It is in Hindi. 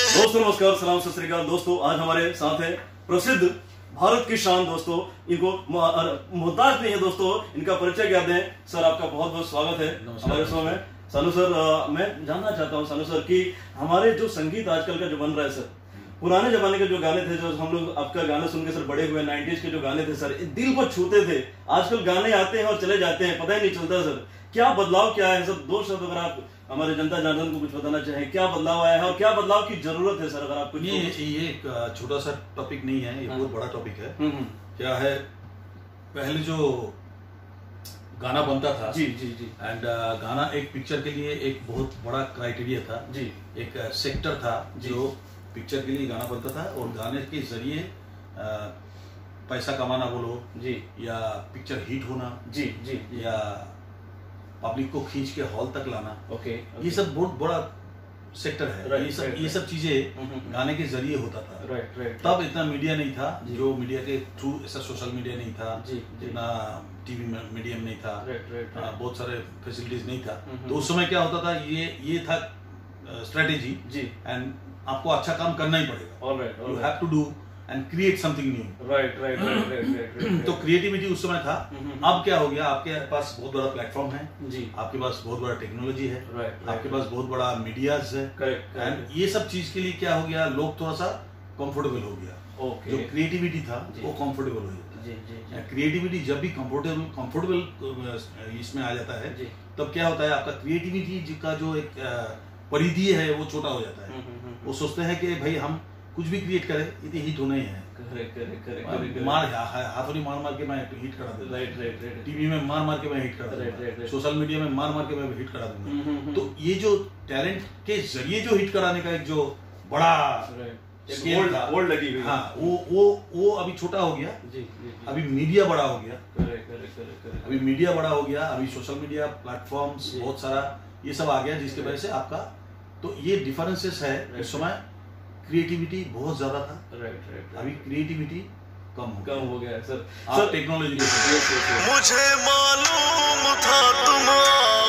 दोस्तों नमस्कार, सलाम, सत श्री अकाल। दोस्तों आज हमारे साथ है प्रसिद्ध भारत की शान। दोस्तों इनको मोहताज नहीं है। दोस्तों इनका परिचय क्या दें। सर आपका बहुत बहुत स्वागत है हमारे शो में। सानू सर, मैं जानना चाहता हूँ सानू सर कि हमारे जो संगीत आजकल का जो बन रहा है सर, पुराने जमाने के जो गाने थे, जो हम लोग आपका गाना सुन के सर बड़े हुए, 90s के जो गाने थे सर, दिल को छूते थे। आजकल गाने आते हैं और चले जाते हैं, पता ही नहीं चलता सर। क्या बदलाव क्या है सर? दो शब्द अगर आप हमारे जनता जनार्दन को कुछ बताना चाहें, क्या बदलाव आया है और क्या बदलाव की जरूरत है सर? अगर आपको ये एक छोटा सा टॉपिक नहीं है, ये बहुत बड़ा टॉपिक है। क्या है, पहले जो गाना बनता था जी जी जी, एंड गाना एक पिक्चर के लिए एक बहुत बड़ा क्राइटेरिया था जी, एक सेक्टर था जो पिक्चर के लिए गाना बनता था, और गाने के जरिए पैसा कमाना बोलो जी, या पिक्चर हिट होना जी जी, या पब्लिक को खींच के हॉल तक लाना, ओके, ये सब बहुत बड़ा सेक्टर है। ये सब चीजें गाने के जरिए होता था। राइट। तब इतना मीडिया नहीं था, जो मीडिया के थ्रू ऐसा सोशल मीडिया नहीं था, इतना टीवी मीडियम नहीं था, बहुत सारे फैसिलिटीज नहीं था। तो उस समय क्या होता था, ये था स्ट्रेटेजी जी, एंड आपको अच्छा काम करना ही पड़ेगा। You have to do and create something new. Right. तो क्रिएटिविटी उस समय था। अब क्या हो गया, आपके पास बहुत बड़ा प्लेटफॉर्म है जी, आपके पास बहुत बड़ा टेक्नोलॉजी है, आपके पास बहुत बड़ा मीडियाज है, एंड ये सब चीज के लिए क्या हो गया, लोग थोड़ा सा कंफर्टेबल हो गया। जो क्रिएटिविटी था वो कंफर्टेबल हो गया। क्रिएटिविटी जब भी कंफर्टेबल इसमें आ जाता है, तब क्या होता है, आपका क्रिएटिविटी का जो एक परिधि है वो छोटा हो जाता है। वो सोचते हैं कि भाई हम कुछ भी क्रिएट करें, ये हिट होना ही है। हाथों मार के मैं हिट करा दूंगा, टीवी में मार के मैं हिट करा दूंगा, सोशल मीडिया में मार के मैं हिट करा दूंगा। तो ये जो टैलेंट के जरिए जो हिट कराने का एक जो बड़ा ओल्ड लगी हुई, हाँ, वो अभी छोटा हो गया। अभी मीडिया बड़ा हो गया, अभी सोशल मीडिया प्लेटफॉर्म्स बहुत सारा ये सब आ गया, जिसके वजह से आपका तो ये डिफरेंसेस है। इस समय क्रिएटिविटी बहुत ज्यादा था, अभी क्रिएटिविटी कम हो गया सर। टेक्नोलॉजी मुझे मालूम था तुम